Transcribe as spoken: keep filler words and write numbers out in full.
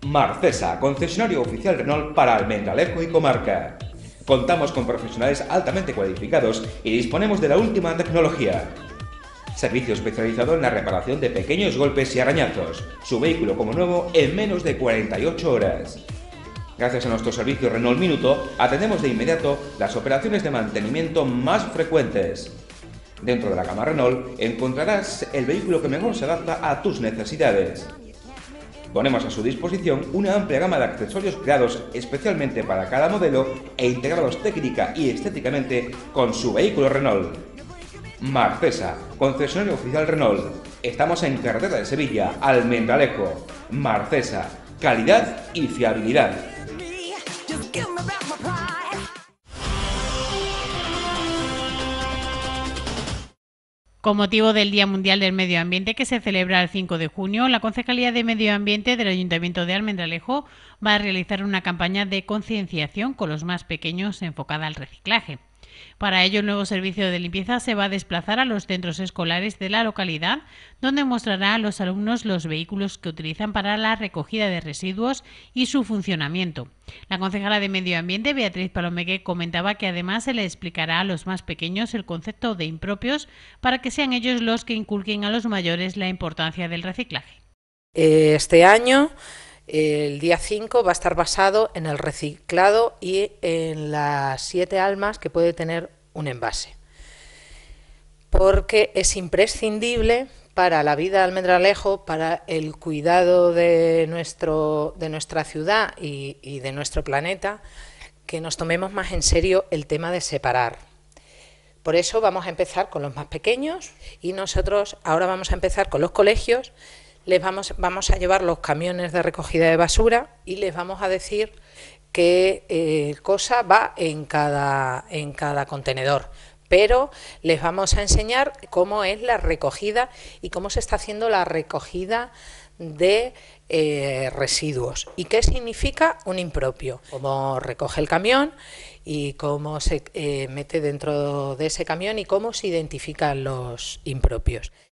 Marcesa, concesionario oficial Renault para Almendralejo y comarca. Contamos con profesionales altamente cualificados y disponemos de la última tecnología. Servicio especializado en la reparación de pequeños golpes y arañazos. Su vehículo como nuevo en menos de cuarenta y ocho horas. Gracias a nuestro servicio Renault Minuto, atendemos de inmediato las operaciones de mantenimiento más frecuentes. Dentro de la gama Renault encontrarás el vehículo que mejor se adapta a tus necesidades. Ponemos a su disposición una amplia gama de accesorios creados especialmente para cada modelo e integrados técnica y estéticamente con su vehículo Renault. Marcesa, concesionario oficial Renault. Estamos en carretera de Sevilla, Almendralejo. Marcesa, calidad y fiabilidad. Con motivo del Día Mundial del Medio Ambiente, que se celebra el cinco de junio, la Concejalía de Medio Ambiente del Ayuntamiento de Almendralejo va a realizar una campaña de concienciación con los más pequeños enfocada al reciclaje. Para ello, el nuevo servicio de limpieza se va a desplazar a los centros escolares de la localidad, donde mostrará a los alumnos los vehículos que utilizan para la recogida de residuos y su funcionamiento. La concejala de Medio Ambiente, Beatriz Palomeque, comentaba que además se le explicará a los más pequeños el concepto de impropios para que sean ellos los que inculquen a los mayores la importancia del reciclaje. Este año el día cinco va a estar basado en el reciclado y en las siete almas que puede tener un envase, porque es imprescindible para la vida de Almendralejo, para el cuidado de, nuestro, de nuestra ciudad y, y de nuestro planeta, que nos tomemos más en serio el tema de separar. Por eso vamos a empezar con los más pequeños y nosotros ahora vamos a empezar con los colegios. Les vamos, vamos a llevar los camiones de recogida de basura y les vamos a decir qué eh, cosa va en cada, en cada contenedor. Pero les vamos a enseñar cómo es la recogida y cómo se está haciendo la recogida de eh, residuos y qué significa un impropio, cómo recoge el camión y cómo se eh, mete dentro de ese camión y cómo se identifican los impropios.